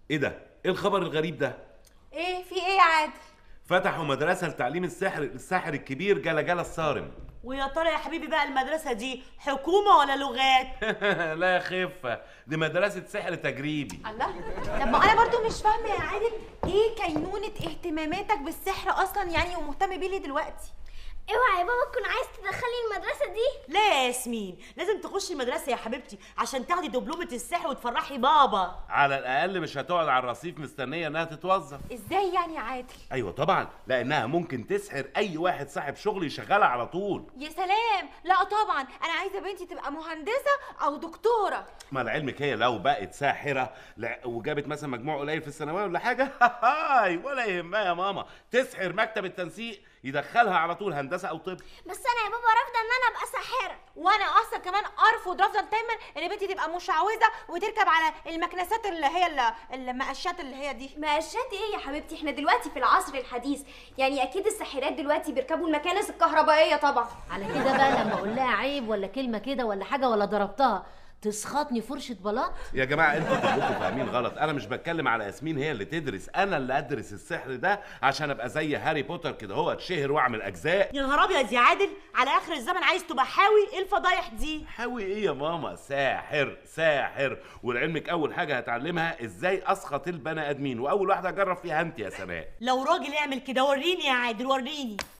ايه ده؟ ايه الخبر الغريب ده؟ ايه في ايه يا عادل؟ فتحوا مدرسة لتعليم الساحر الكبير جلا الصارم. ويا ترى يا حبيبي بقى المدرسة دي حكومة ولا لغات؟ لا خفة، دي مدرسة سحر تجريبي. الله. طب ما انا برضو مش فاهمه يا عادل، ايه كينونه اهتماماتك بالسحر اصلا يعني ومهتم بيه ليه دلوقتي؟ اوعى يا بابا تكون عايز تدخلي المدرسه دي. لا يا ياسمين، لازم تخشي المدرسة يا حبيبتي عشان تاخدي دبلومة السحر وتفرحي بابا. على الأقل مش هتقعد على الرصيف مستنية إنها تتوظف. ازاي يعني يا عادل؟ أيوة طبعا، لأنها ممكن تسحر أي واحد صاحب شغل يشغلها على طول. يا سلام، لا طبعا انا عايزه بنتي تبقى مهندسه او دكتوره. ما لعلمك هي لو بقت ساحرة وجابت مثلا مجموع قليل في الثانوية ولا حاجة هاي ولا يهمها يا ماما، تسحر مكتب التنسيق يدخلها على طول هندسة أو طب. بس انا يا بابا رافضه ان انا ابقى ساحره. وانا اصلا كمان ارفض رفضا تاما ان بنتي تبقى مشعوذه وتركب على المكنسات اللي هي المقشات اللي هي دي. مقشات ايه يا حبيبتي؟ احنا دلوقتي في العصر الحديث، يعني اكيد الساحرات دلوقتي بيركبوا المكانس الكهربائيه طبعا. على كده بقى لما اقول لها عيب ولا كلمه كده ولا حاجه ولا ضربتها تسخطني فرشه بلاط؟ يا جماعه انتوا كلكم فاهمين غلط، انا مش بتكلم على ياسمين هي اللي تدرس، انا اللي ادرس السحر ده عشان ابقى زي هاري بوتر كده، هو اتشهر واعمل اجزاء. يا نهار ابيض يا عادل، على اخر الزمن عايز تبقى حاوي؟ ايه الفضايح دي؟ حاوي ايه يا ماما؟ ساحر ساحر، ولعلمك اول حاجه هتعلمها ازاي اسخط البني ادمين، واول واحده اجرب فيها انت يا سناء. لو راجل يعمل كده وريني يا عادل وريني.